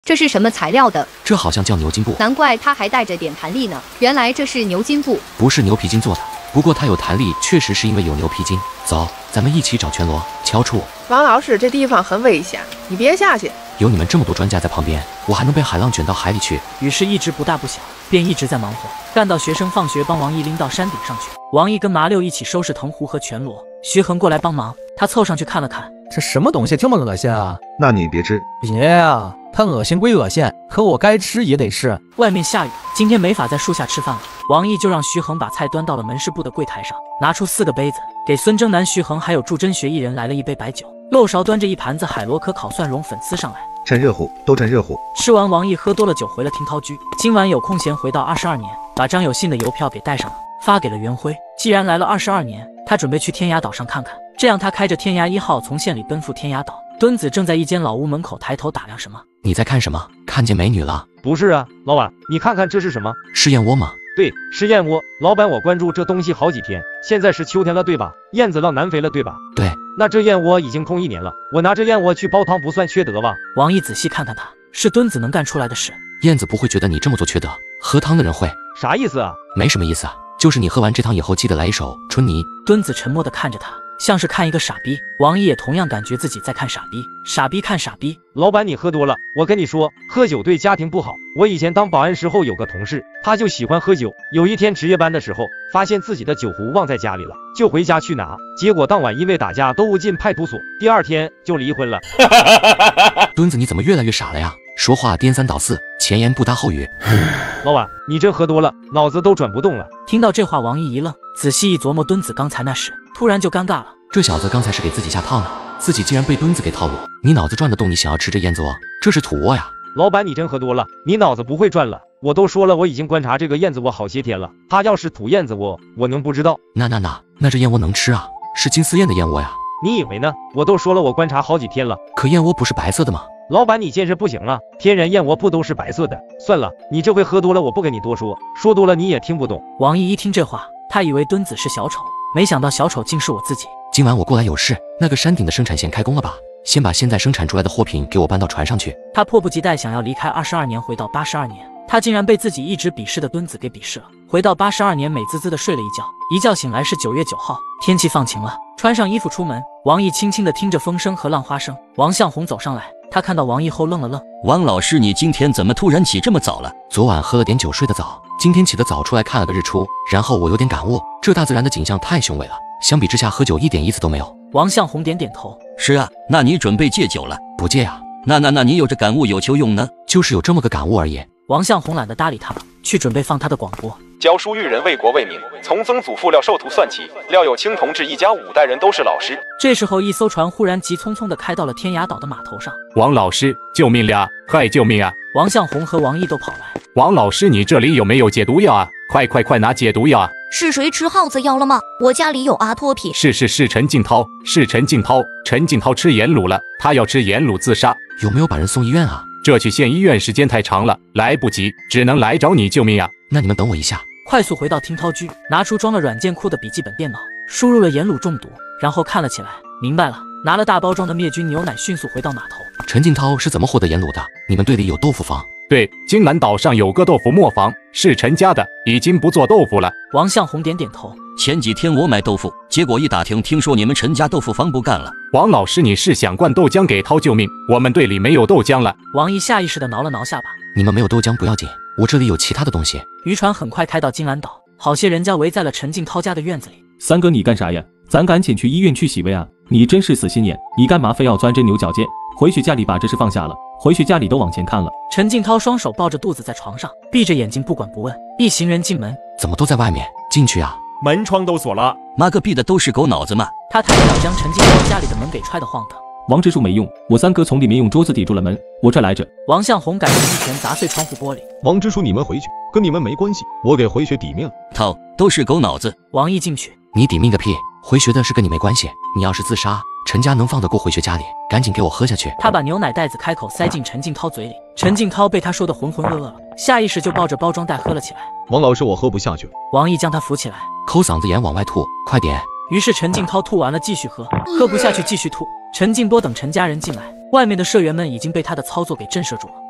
这是什么材料的？ 这好像叫牛筋布， 难怪它还带着点弹力呢。原来这是牛筋布， 不是牛皮筋做的。不过它有弹力，确实是因为有牛皮筋。走，咱们一起找全罗。敲处， 王老师，这地方很危险，你别下去。 有你们这么多专家在旁边，我还能被海浪卷到海里去？ 雨势一直不大不小，便一直在忙活，干到学生放学，帮王毅拎到山顶上去。王毅跟麻六一起收拾藤壶和全罗，徐恒过来帮忙，他凑上去看了看， 这什么东西这么恶心啊？ 那你别吃。 别啊，它恶心归恶心，可我该吃也得吃。 外面下雨，今天没法在树下吃饭了。王毅就让徐恒把菜端到了门市部的柜台上，拿出4个杯子，给孙征南、徐恒还有祝真学一人来了一杯白酒。漏勺端着一盘子海螺壳烤蒜蓉粉丝上来， 趁热乎，都趁热乎。 吃完，王毅喝多了酒，回了听涛居。今晚有空闲回到22年，把张有信的邮票给带上了，发给了袁辉。既然来了22年，他准备去天涯岛上看看。这样，他开着天涯1号从县里奔赴天涯岛。墩子正在一间老屋门口抬头打量什么。 你在看什么？看见美女了？ 不是啊，老板，你看看这是什么？ 是燕窝吗？ 对，是燕窝。老板，我关注这东西好几天，现在是秋天了，对吧？燕子浪南飞了，对吧？ 对。 那这燕窝已经空1年了，我拿这燕窝去煲汤不算缺德吧？ 王毅仔细看看他，是墩子能干出来的事。 燕子不会觉得你这么做缺德，喝汤的人会。 啥意思啊？ 没什么意思啊，就是你喝完这汤以后记得来一首《春泥》。 墩子沉默地看着他，像是看一个傻逼。王毅也同样感觉自己在看傻逼，傻逼看傻逼。 老板，你喝多了，我跟你说，喝酒对家庭不好。我以前当保安时候有个同事，他就喜欢喝酒。有一天值夜班的时候，发现自己的酒壶忘在家里了，就回家去拿，结果当晚因为打架都误进派出所，第2天就离婚了。 墩子，你怎么越来越傻了呀？说话颠三倒四，前言不搭后语。 老板，你真喝多了，脑子都转不动了。 听到这话，王毅一愣，仔细一琢磨墩子刚才那事，突然就尴尬了。 这小子刚才是给自己下套呢，自己竟然被墩子给套路。你脑子转得动，你想要吃这燕子窝？这是土窝呀！ 老板，你真喝多了，你脑子不会转了。我都说了，我已经观察这个燕子窝好些天了，它要是土燕子窝，我能不知道？ 那这燕窝能吃啊？是金丝燕的燕窝呀？ 你以为呢？我都说了，我观察好几天了。 可燕窝不是白色的吗？ 老板，你见识不行了，天然燕窝不都是白色的？算了，你这回喝多了，我不跟你多说，说多了你也听不懂。 王毅一听这话，他以为墩子是小丑，没想到小丑竟是我自己。 今晚我过来有事，那个山顶的生产线开工了吧？先把现在生产出来的货品给我搬到船上去。 他迫不及待想要离开22年，回到82年。他竟然被自己一直鄙视的墩子给鄙视了。回到82年，美滋滋的睡了一觉，一觉醒来是9月9号，天气放晴了，穿上衣服出门。王毅轻轻地听着风声和浪花声。王向红走上来，他看到王毅后愣了愣。 王老师，你今天怎么突然起这么早了？ 昨晚喝了点酒，睡得早，今天起得早，出来看了个日出，然后我有点感悟，这大自然的景象太雄伟了，相比之下喝酒一点意思都没有。 王向红点点头， 是啊，那你准备戒酒了？ 不戒啊。 那你有这感悟有求用呢？ 就是有这么个感悟而已。 王向红懒得搭理他了，去准备放他的广播。 教书育人，为国为民，从曾祖父廖寿图算起，廖有清同志一家5代人都是老师。 这时候，一艘船忽然急匆匆地开到了天涯岛的码头上。 王老师，救命了！快救命啊！ 王向红和王毅都跑来。 王老师，你这里有没有解毒药啊？快拿解毒药啊！ 是谁吃耗子药了吗？我家里有阿托品。 是陈静涛，陈静涛吃盐卤了，他要吃盐卤自杀。 有没有把人送医院啊？ 这去县医院时间太长了，来不及，只能来找你救命啊！ 那你们等我一下。 快速回到听涛居，拿出装了软件库的笔记本电脑，输入了盐卤中毒，然后看了起来，明白了，拿了大包装的灭菌牛奶，迅速回到码头。 陈静涛是怎么获得盐卤的？你们队里有豆腐坊？ 对，金兰岛上有个豆腐磨坊，是陈家的，已经不做豆腐了。 王向红点点头。 前几天我买豆腐，结果一打听，听说你们陈家豆腐坊不干了。 王老师，你是想灌豆浆给涛救命？我们队里没有豆浆了。 王毅下意识地挠了挠下巴。 你们没有豆浆不要紧，我这里有其他的东西。 渔船很快开到金兰岛，好些人家围在了陈静涛家的院子里。 三哥，你干啥呀？咱赶紧去医院去洗胃啊！你真是死心眼，你干嘛非要钻针牛角尖？回去家里把这事放下了，回去家里都往前看了。 陈静涛双手抱着肚子在床上，闭着眼睛不管不问。一行人进门， 怎么都在外面？进去啊！ 门窗都锁了， 妈个逼的，都是狗脑子嘛！ 他抬脚将陈静涛家里的门给踹得晃荡。 王之术没用，我三哥从里面用桌子抵住了门，我这来着。 王向红赶紧一拳砸碎窗户玻璃。 王之术，你们回去，跟你们没关系，我给回学抵命。 操，都是狗脑子！ 王毅进去， 你抵命个屁！回学的事跟你没关系，你要是自杀，陈家能放得过回学家里？赶紧给我喝下去！ 他把牛奶袋子开口塞进陈静涛嘴里，陈静涛被他说得浑浑噩噩了，下意识就抱着包装袋喝了起来。 王老师，我喝不下去。 王毅将他扶起来， 抠嗓子眼往外吐，快点！ 于是陈静涛吐完了继续喝，喝不下去继续吐。陈静波等陈家人进来，外面的社员们已经被他的操作给震慑住了。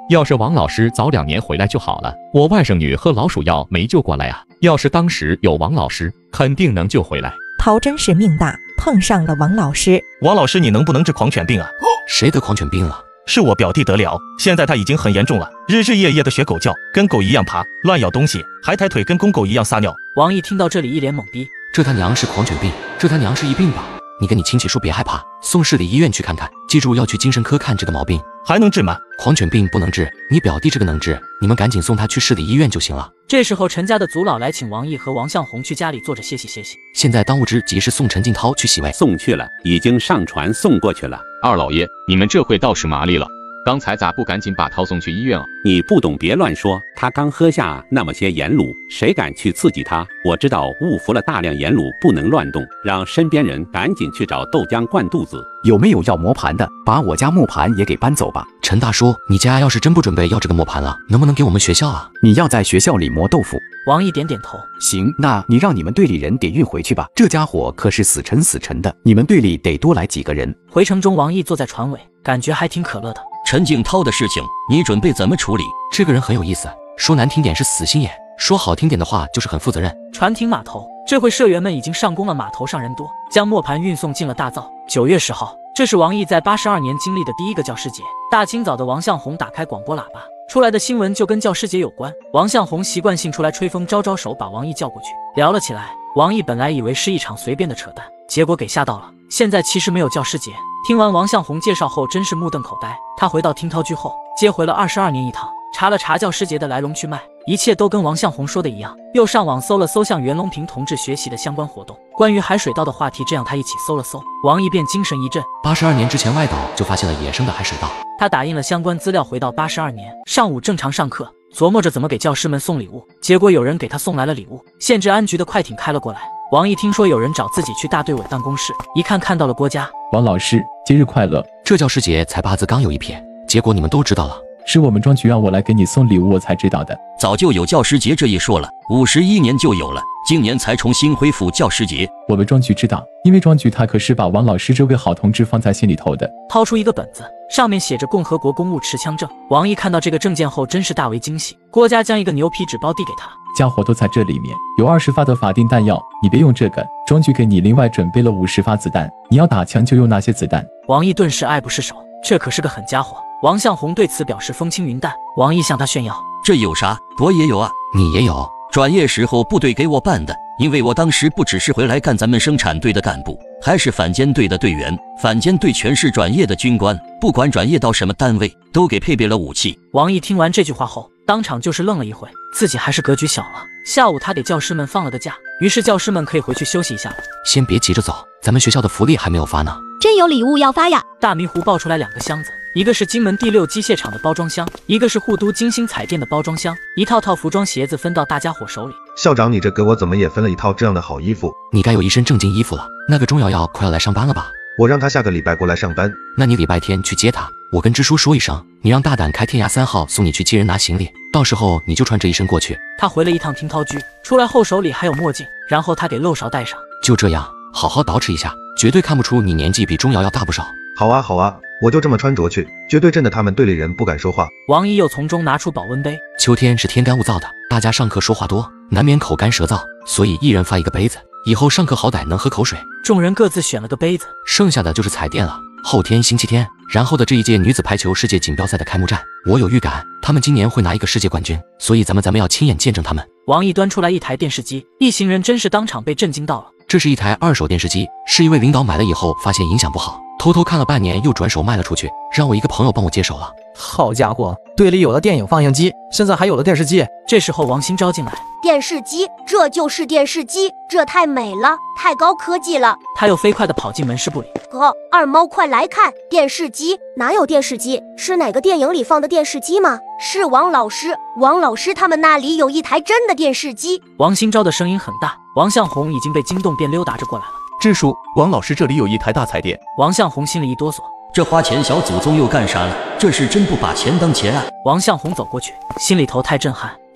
要是王老师早2年回来就好了。我外甥女喝老鼠药没救过来啊，要是当时有王老师，肯定能救回来。 涛真是命大，碰上了王老师。 王老师，你能不能治狂犬病啊？ 谁得狂犬病了？ 是我表弟得了，现在他已经很严重了，日日夜夜的学狗叫，跟狗一样爬，乱咬东西，还抬腿跟公狗一样撒尿。 王毅听到这里一脸懵逼， 这他娘是狂犬病，这他娘是疫病吧？你跟你亲戚说别害怕，送市里医院去看看，记住要去精神科看这个毛病。 还能治吗？ 狂犬病不能治，你表弟这个能治，你们赶紧送他去市里医院就行了。 这时候陈家的族老来请王毅和王向红去家里坐着歇息歇息。 现在当务之急是送陈静涛去洗胃。 送去了，已经上船送过去了。 二老爷，你们这回倒是麻利了，刚才咋不赶紧把涛送去医院啊？ 你不懂别乱说，他刚喝下那么些盐卤，谁敢去刺激他？我知道误服了大量盐卤，不能乱动，让身边人赶紧去找豆浆灌肚子。 有没有要磨盘的？把我家磨盘也给搬走吧。 陈大叔，你家要是真不准备要这个磨盘了，能不能给我们学校啊？ 你要在学校里磨豆腐。 王毅点点头， 行，那你让你们队里人给运回去吧。这家伙可是死沉的，你们队里得多来几个人。 回程中，王毅坐在船尾，感觉还挺可乐的。 陈静涛的事情，你准备怎么处理？ 这个人很有意思，说难听点是死心眼，说好听点的话就是很负责任。 船停码头，这回社员们已经上工了，码头上人多，将磨盘运送进了大灶。9月10号，这是王毅在82年经历的第一个教师节。大清早的，王向红打开广播喇叭，出来的新闻就跟教师节有关。王向红习惯性出来吹风，招招手把王毅叫过去，聊了起来。王毅本来以为是一场随便的扯淡，结果给吓到了。现在其实没有教师节。听完王向红介绍后，真是目瞪口呆。他回到听涛居后，接回了22年一趟，查了查教师节的来龙去脉，一切都跟王向红说的一样。又上网搜了搜向袁隆平同志学习的相关活动，关于海水稻的话题，这样他一起搜了搜，王毅便精神一振。 82年之前，外岛就发现了野生的海水稻。 他打印了相关资料，回到82年上午正常上课，琢磨着怎么给教师们送礼物，结果有人给他送来了礼物。县治安局的快艇开了过来，王毅听说有人找自己去大队稳当公事，一看看到了郭家。 王老师，节日快乐！ 这教师节才8字刚有一撇，结果你们都知道了。 是我们庄局让我来给你送礼物，我才知道的。 早就有教师节这一说了，51年就有了，今年才重新恢复教师节。 我们庄局知道，因为庄局他可是把王老师这位好同志放在心里头的。 掏出一个本子，上面写着共和国公务持枪证。王毅看到这个证件后，真是大为惊喜。郭家将一个牛皮纸包递给他， 家伙都在这里面，有20发的法定弹药，你别用这个，庄局给你另外准备了50发子弹，你要打枪就用那些子弹。 王毅顿时爱不释手，这可是个狠家伙。王向红对此表示风轻云淡。王毅向他炫耀， 这有啥？我也有啊。 你也有？ 转业时候部队给我办的，因为我当时不只是回来干咱们生产队的干部，还是反间队的队员。反间队全是转业的军官，不管转业到什么单位，都给配备了武器。 王毅听完这句话后，当场就是愣了一会，自己还是格局小了。下午他给教师们放了个假，于是教师们可以回去休息一下了。 先别急着走，咱们学校的福利还没有发呢。 真有礼物要发呀！ 大迷糊抱出来2个箱子，一个是金门第6机械厂的包装箱，一个是沪都金星彩电的包装箱，一套套服装鞋子分到大家伙手里。 校长，你这给我怎么也分了一套这样的好衣服？ 你该有一身正经衣服了。那个钟瑶瑶快要来上班了吧？ 我让她下个礼拜过来上班。 那你礼拜天去接她，我跟支书说一声，你让大胆开天涯3号送你去接人拿行李，到时候你就穿这一身过去。 他回了一趟听涛居，出来后手里还有墨镜，然后他给漏勺戴上。 就这样，好好捯饬一下，绝对看不出你年纪比钟瑶瑶大不少。 好啊好啊，我就这么穿着去，绝对震得他们队里人不敢说话。 王毅又从中拿出保温杯。 秋天是天干物燥的，大家上课说话多，难免口干舌燥，所以一人发一个杯子，以后上课好歹能喝口水。 众人各自选了个杯子， 剩下的就是彩电了。后天星期天，然后的这一届女子排球世界锦标赛的开幕战，我有预感，他们今年会拿一个世界冠军，所以咱们要亲眼见证他们。 王毅端出来一台电视机，一行人真是当场被震惊到了。 这是一台2手电视机，是一位领导买了以后发现影响不好，偷偷看了半年，又转手卖了出去，让我一个朋友帮我接手了。 好家伙，队里有了电影放映机，现在还有了电视机。 这时候王新招进来， 电视机，这就是电视机，这太美了，太高科技了。 他又飞快地跑进门市部里。 哥，二猫快来看，电视机。哪有电视机？是哪个电影里放的电视机吗？是王老师他们那里有一台真的电视机。 王新招的声音很大，王向红已经被惊动，便溜达着过来了。 支书，王老师这里有一台大彩电。 王向红心里一哆嗦， 这花钱小祖宗又干啥了？这是真不把钱当钱啊！ 王向红走过去，心里头太震撼，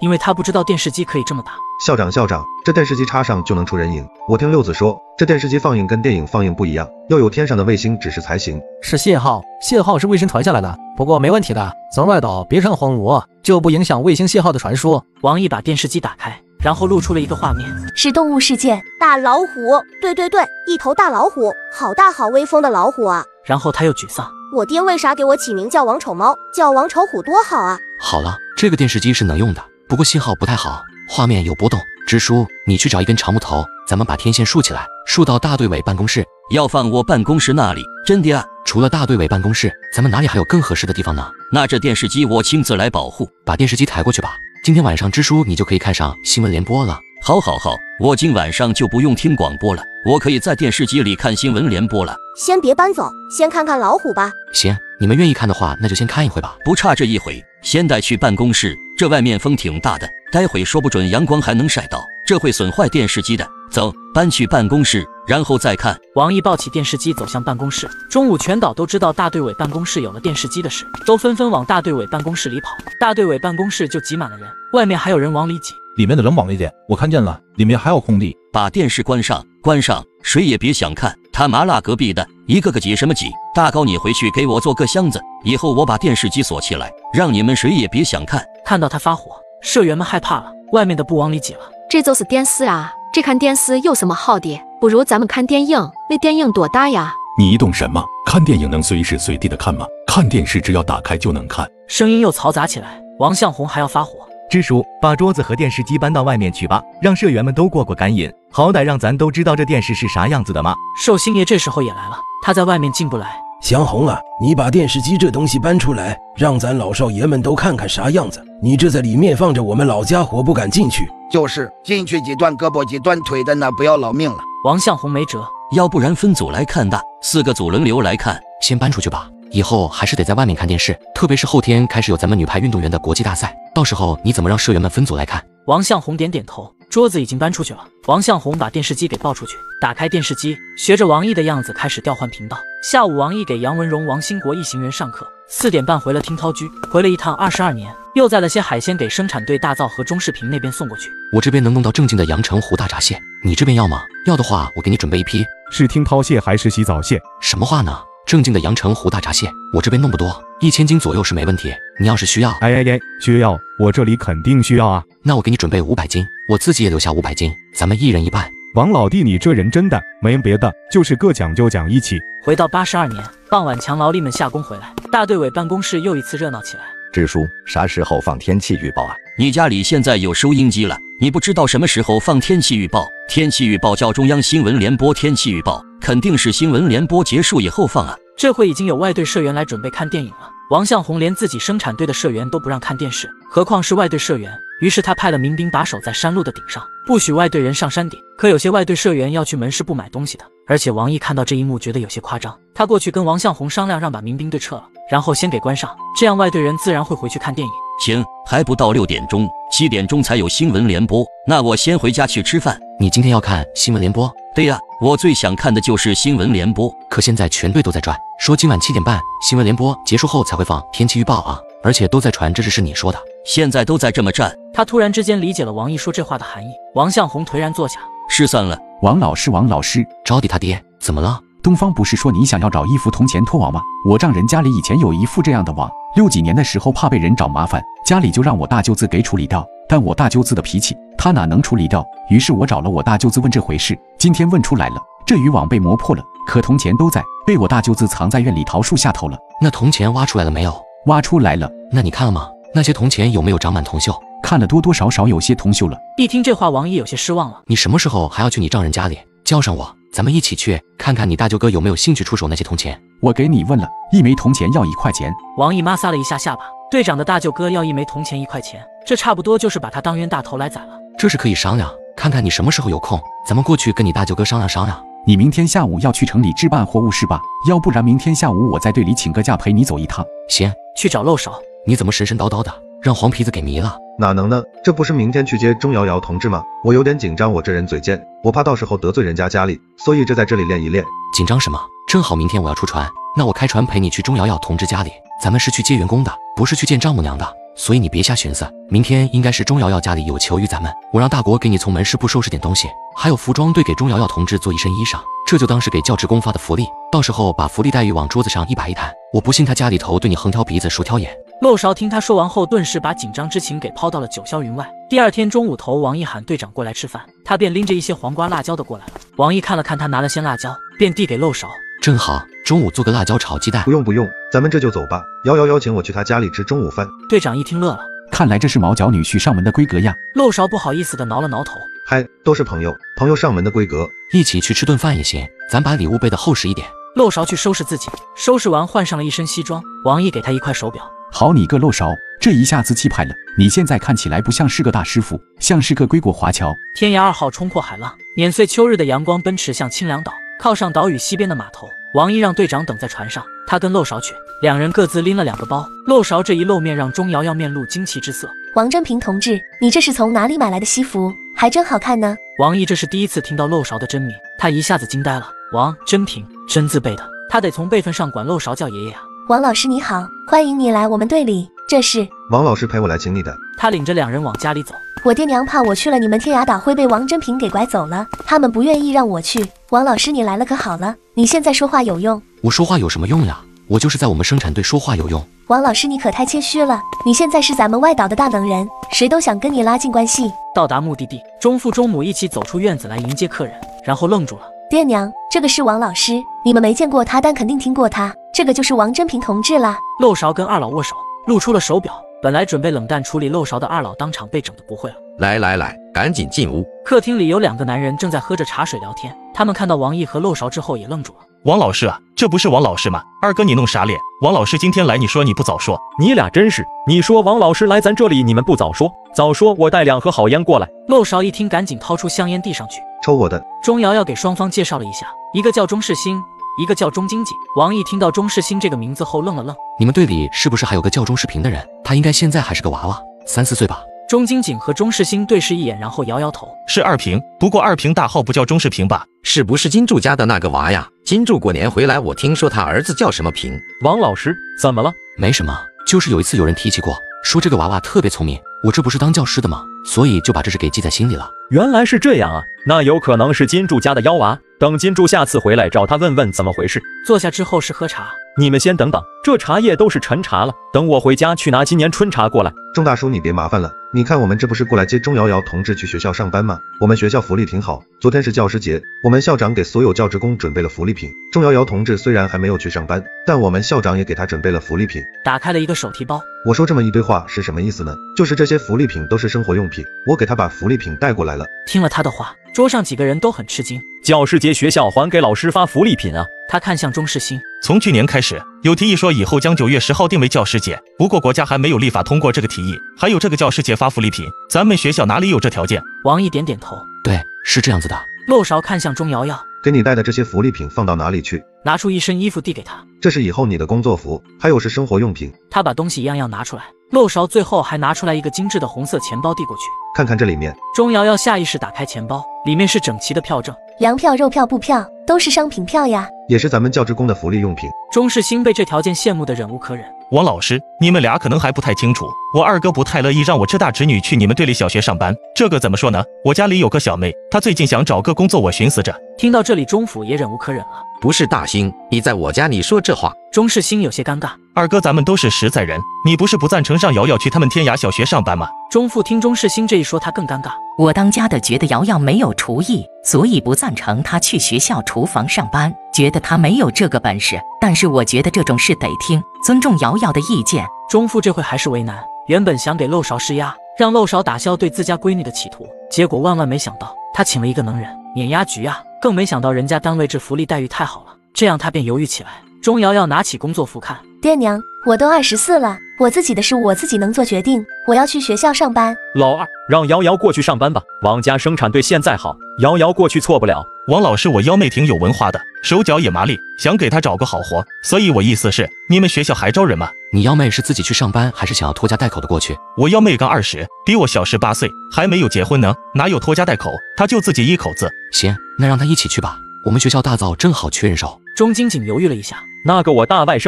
因为他不知道电视机可以这么打。 校长，这电视机插上就能出人影。我听六子说，这电视机放映跟电影放映不一样，要有天上的卫星指示才行。 是信号是卫星传下来的，不过没问题的，咱外岛别上荒芜，就不影响卫星信号的传输。 王毅把电视机打开，然后露出了一个画面， 是动物世界，大老虎，对，一头大老虎，好大好威风的老虎啊！ 然后他又沮丧， 我爹为啥给我起名叫王丑猫，叫王丑虎多好啊！ 好了，这个电视机是能用的，不过信号不太好，画面有波动。支书，你去找一根长木头，咱们把天线竖起来，竖到大队委办公室。 要放我办公室那里？真的啊？ 除了大队委办公室，咱们哪里还有更合适的地方呢？ 那这电视机我亲自来保护。 把电视机抬过去吧，今天晚上支书你就可以看上新闻联播了。 好，我今晚上就不用听广播了，我可以在电视机里看新闻联播了。 先别搬走，先看看老虎吧。 行，你们愿意看的话，那就先看一回吧。 不差这一回，先带去办公室。这外面风挺大的，待会说不准阳光还能晒到，这会损坏电视机的。走，搬去办公室，然后再看。 王毅抱起电视机走向办公室。中午全岛都知道大队委办公室有了电视机的事，都纷纷往大队委办公室里跑。大队委办公室就挤满了人，外面还有人往里挤。 里面的人往里点，我看见了，里面还有空地。 把电视关上，谁也别想看。他麻辣隔壁的，一个个挤什么挤？大高，你回去给我做个箱子，以后我把电视机锁起来，让你们谁也别想看。 看到他发火，社员们害怕了，外面的不往里挤了。 这就是电视啊，这看电视有什么好的？不如咱们看电影，那电影多大呀？ 你懂什么？看电影能随时随地的看吗？看电视只要打开就能看。 声音又嘈杂起来，王向红还要发火。 支书，把桌子和电视机搬到外面去吧，让社员们都过过干瘾，好歹让咱都知道这电视是啥样子的嘛。 寿星爷这时候也来了，他在外面进不来。 祥红啊，你把电视机这东西搬出来，让咱老少爷们都看看啥样子。你这在里面放着我们老家伙不敢进去。 就是进去几断胳膊几断腿的，那不要老命了。 王向红没辙， 要不然分组来看的，4个组轮流来看。 先搬出去吧，以后还是得在外面看电视，特别是后天开始有咱们女排运动员的国际大赛，到时候你怎么让社员们分组来看？ 王向红点点头，桌子已经搬出去了。王向红把电视机给抱出去，打开电视机，学着王毅的样子开始调换频道。下午，王毅给杨文荣、王兴国一行人上课。4点半回了听涛居，回了一趟22年，又载了些海鲜给生产队大灶和中视频那边送过去。 我这边能弄到正经的阳澄湖大闸蟹，你这边要吗？要的话，我给你准备一批。 是听涛蟹还是洗澡蟹？ 什么话呢？正经的阳澄湖大闸蟹，我这边弄不多，1000斤左右是没问题。你要是需要， 需要，我这里肯定需要啊。 那我给你准备500斤，我自己也留下500斤，咱们一人一半。 王老弟，你这人真的没别的，就是各讲究讲义气。 回到82年傍晚，强劳力们下工回来，大队委办公室又一次热闹起来。 支书，啥时候放天气预报啊？ 你家里现在有收音机了，你不知道什么时候放天气预报？天气预报叫中央新闻联播天气预报，肯定是新闻联播结束以后放啊。 这会已经有外队社员来准备看电影了。王向红连自己生产队的社员都不让看电视，何况是外队社员。于是他派了民兵把守在山路的顶上，不许外队人上山顶。可有些外队社员要去门市部买东西的，而且王毅看到这一幕觉得有些夸张，他过去跟王向红商量，让把民兵队撤了，然后先给关上，这样外队人自然会回去看电影。 行，还不到6点钟，7点钟才有新闻联播，那我先回家去吃饭。 你今天要看新闻联播？ 对呀，我最想看的就是新闻联播。 可现在全队都在转，说今晚7点半新闻联播结束后才会放天气预报啊，而且都在传这是你说的。 现在都在这么站。 他突然之间理解了王毅说这话的含义。王向红颓然坐下， 失散了。 王老师， 招娣他爹怎么了？ 东方不是说你想要找一副铜钱托网吗？我丈人家里以前有一副这样的网，6几年的时候怕被人找麻烦，家里就让我大舅子给处理掉。但我大舅子的脾气，他哪能处理掉？于是我找了我大舅子问这回事，今天问出来了，这渔网被磨破了，可铜钱都在，被我大舅子藏在院里桃树下头了。 那铜钱挖出来了没有？ 挖出来了。 那你看了吗？那些铜钱有没有长满铜锈？ 看了多多少少有些铜锈了。 一听这话，王毅有些失望了。 你什么时候还要去你丈人家里？叫上我，咱们一起去看看你大舅哥有没有兴趣出手那些铜钱。 我给你问了，一枚铜钱要1块钱。 王毅摩挲了一下下巴，队长的大舅哥要1枚铜钱1块钱，这差不多就是把他当冤大头来宰了。 这是可以商量，看看你什么时候有空，咱们过去跟你大舅哥商量商量。 你明天下午要去城里置办货物是吧？要不然明天下午我在队里请个假陪你走一趟。 行， 去找漏勺。 你怎么神神叨叨的，让黄皮子给迷了？ 哪能呢？这不是明天去接钟瑶瑶同志吗？我有点紧张，我这人嘴贱，我怕到时候得罪人家家里，所以这在这里练一练。 紧张什么？正好明天我要出船，那我开船陪你去钟瑶瑶同志家里。咱们是去接员工的，不是去见丈母娘的。 所以你别瞎寻思。明天应该是钟瑶瑶家里有求于咱们，我让大国给你从门市部收拾点东西，还有服装队给钟瑶瑶同志做一身衣裳，这就当是给教职工发的福利。到时候把福利待遇往桌子上一摆一摊，我不信他家里头对你横挑鼻子竖挑眼。 陆勺听他说完后，顿时把紧张之情给抛到了九霄云外。第二天中午头，王毅喊队长过来吃饭，他便拎着一些黄瓜、辣椒的过来了。王毅看了看他拿了些辣椒，便递给陆勺。 正好，中午做个辣椒炒鸡蛋。 不用，咱们这就走吧。瑶瑶邀请我去他家里吃中午饭。 队长一听乐了， 看来这是毛脚女婿上门的规格呀。 陆勺不好意思的挠了挠头， 嗨，都是朋友上门的规格， 一起去吃顿饭也行，咱把礼物备得厚实一点。 陆勺去收拾自己，收拾完换上了一身西装。王毅给他一块手表。 好你个陆勺，这一下子气派了，你现在看起来不像是个大师傅，像是个归国华侨。 天涯2号冲破海浪，碾碎秋日的阳光奔驰向清凉岛，靠上岛屿西边的码头。王毅让队长等在船上，他跟陆勺去，两人各自拎了2个包。陆勺这一露面，让钟瑶瑶面露惊奇之色。 王真平同志，你这是从哪里买来的西服？还真好看呢。 王毅这是第一次听到陆勺的真名，他一下子惊呆了。王真平，真字辈的，他得从辈分上管陆勺叫爷爷啊。 王老师你好，欢迎你来我们队里。这是王老师陪我来请你的。 他领着两人往家里走。 我爹娘怕我去了你们天涯岛会被王真平给拐走了，他们不愿意让我去。王老师你来了可好了，你现在说话有用。 我说话有什么用呀？我就是在我们生产队说话有用。 王老师你可太谦虚了，你现在是咱们外岛的大能人，谁都想跟你拉近关系。 到达目的地，钟父钟母一起走出院子来迎接客人，然后愣住了。 爹娘，这个是王老师，你们没见过他，但肯定听过他，这个就是王真平同志啦。 陆勺跟二老握手，露出了手表。本来准备冷淡处理陆勺的二老，当场被整得不会了。 来，赶紧进屋。 客厅里有2个男人正在喝着茶水聊天，他们看到王毅和陆勺之后也愣住了。 王老师啊，这不是王老师吗？二哥你弄啥脸？王老师今天来，你说你不早说。 你俩真是，你说王老师来咱这里，你们不早说，早说我带2盒好烟过来。 陆勺一听，赶紧掏出香烟递上去。 抽我的。 钟瑶瑶给双方介绍了一下，一个叫钟世新，一个叫钟经济。王毅听到钟世新这个名字后愣了愣。 你们队里是不是还有个叫钟世平的人？他应该现在还是个娃娃，3、4岁吧。 钟经济和钟世新对视一眼，然后摇摇头。 是二平，不过二平大号不叫钟世平吧？ 是不是金柱家的那个娃呀？金柱过年回来，我听说他儿子叫什么平。 王老师怎么了？ 没什么，就是有一次有人提起过，说这个娃娃特别聪明，我这不是当教师的吗？所以就把这事给记在心里了。 原来是这样啊，那有可能是金柱家的妖娃，等金柱下次回来找他问问怎么回事。 坐下之后是喝茶。 你们先等等，这茶叶都是陈茶了，等我回家去拿今年春茶过来。 钟大叔你别麻烦了，你看我们这不是过来接钟瑶瑶同志去学校上班吗？我们学校福利挺好，昨天是教师节，我们校长给所有教职工准备了福利品。钟瑶瑶同志虽然还没有去上班，但我们校长也给他准备了福利品。 打开了一个手提包。 我说这么一堆话是什么意思呢？就是这些福利品都是生活用品，我给他把福利品带过来了。 听了他的话，桌上几个人都很吃惊。 教师节学校还给老师发福利品啊？ 他看向钟世新， 从去年开始有提议说以后将9月10号定为教师节，不过国家还没有立法通过这个提议。还有这个教师节发福利品，咱们学校哪里有这条件？ 王毅点点头， 对，是这样子的。 陆勺看向钟瑶瑶， 给你带的这些福利品放到哪里去？ 拿出一身衣服递给他， 这是以后你的工作服，还有是生活用品。 他把东西一样样拿出来，陆勺最后还拿出来一个精致的红色钱包递过去， 看看这里面。 钟瑶瑶下意识打开钱包，里面是整齐的票证， 粮票、肉票、布票，都是商品票呀， 也是咱们教职工的福利用品。 钟世新被这条件羡慕的忍无可忍。 王老师，你们俩可能还不太清楚，我二哥不太乐意让我这大侄女去你们队里小学上班，这个怎么说呢？我家里有个小妹，她最近想找个工作，我寻思着。 听到这里，钟府也忍无可忍了。 不是大兴，你在我家里说这话。 钟世新有些尴尬。 二哥，咱们都是实在人，你不是不赞成让瑶瑶去他们天涯小学上班吗？ 钟父听钟世新这一说，他更尴尬。 我当家的觉得瑶瑶没有厨艺，所以不赞成她去学校厨房上班，觉得她没有这个本事。但是我觉得这种事得听，尊重瑶瑶的意见。 钟父这回还是为难，原本想给陆勺施压，让陆勺打消对自家闺女的企图，结果万万没想到，他请了一个能人碾压局啊！更没想到人家单位这福利待遇太好了，这样他便犹豫起来。钟瑶瑶拿起工作服看， 爹娘，我都24了，我自己的事我自己能做决定，我要去学校上班。 老二，让瑶瑶过去上班吧，王家生产队现在好，瑶瑶过去错不了。 王老师，我幺妹挺有文化的，手脚也麻利，想给她找个好活，所以我意思是，你们学校还招人吗？ 你幺妹是自己去上班，还是想要拖家带口的过去？ 我幺妹刚20，比我小18岁，还没有结婚呢，哪有拖家带口？她就自己一口子。 行，那让她一起去吧，我们学校大早正好缺人手。 钟晶晶犹豫了一下， 那个我大外甥女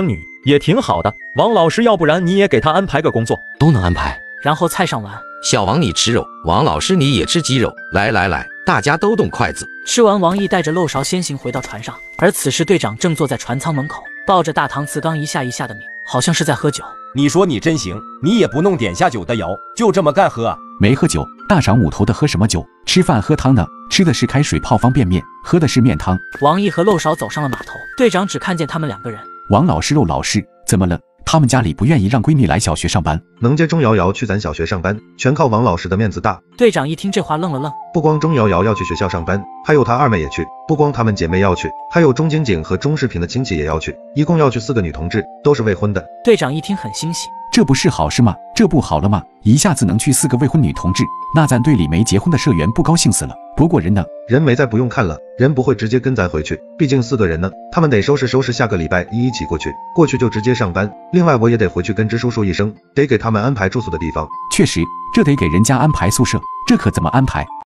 也挺好的。王老师，要不然你也给他安排个工作， 都能安排。 然后菜上完， 小王你吃肉，王老师你也吃鸡肉。来来来，大家都动筷子。 吃完，王毅带着漏勺先行回到船上，而此时队长正坐在船舱门口，抱着大搪瓷缸一下一下的抿，好像是在喝酒。 你说你真行，你也不弄点下酒的油，就这么干喝啊？ 没喝酒，大晌午头的喝什么酒？吃饭喝汤呢？吃的是开水泡方便面，喝的是面汤。 王毅和漏勺走上了码头，队长只看见他们2个人。 王老师、漏老师，怎么了？他们家里不愿意让闺蜜来小学上班， 能接钟瑶瑶去咱小学上班，全靠王老师的面子大。 队长一听这话愣了愣， 不光钟瑶瑶要去学校上班，还有她二妹也去，不光她们姐妹要去，还有钟景景和钟世平的亲戚也要去，一共要去4个女同志，都是未婚的。 队长一听很欣喜， 这不是好事吗？这不好了吗？一下子能去4个未婚女同志，那咱队里没结婚的社员不高兴死了。不过人呢？ 人没在，不用看了，人不会直接跟咱回去，毕竟4个人呢，他们得收拾收拾，下个礼拜一起过去，过去就直接上班。另外我也得回去跟支书说一声，得给他们安排住宿的地方。 确实，这得给人家安排宿舍，这可怎么安排？